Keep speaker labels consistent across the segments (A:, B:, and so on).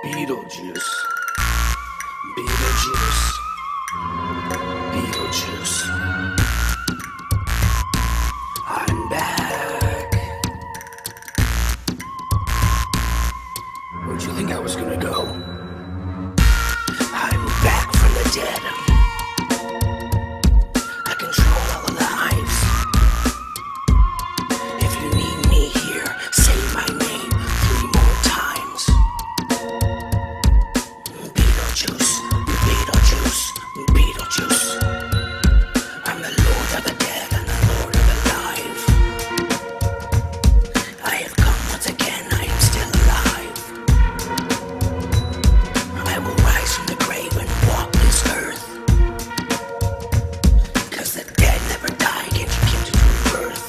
A: Beetlejuice, Beetlejuice, Beetlejuice. I'm back. Where'd you think I was gonna go? I'm back from the dead. I control all the lives. If you need me here, say my name 3 more times. Beetlejuice, Beetlejuice, Beetlejuice. I'm the Lord of the dead and the Lord of the live. I have come once again, I am still alive. I will rise from the grave and walk this earth. 'Cause the dead never die, can't you get to rebirth?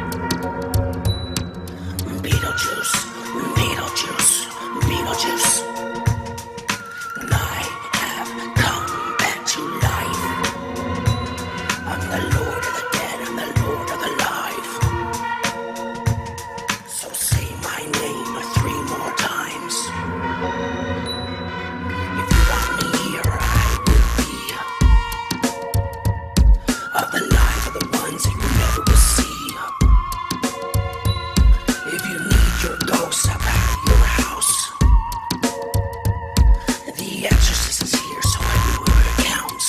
A: Beetlejuice, Beetlejuice, Beetlejuice. And I have come back to life. I'm the Lord of the dead and the Lord of the live. So say my name 3 more times. If you want me here, I will be. Of the life of the ones that you never will see. If you need your ghost up out of your house, the exorcist is here, so I do what it counts.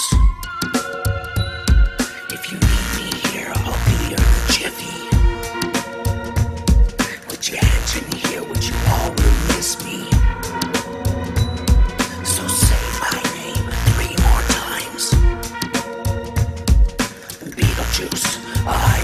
A: If you need me here, I'll be here in a jiffy. Put your hands in here, would you all will miss me? So say my name 3 more times. Beetlejuice,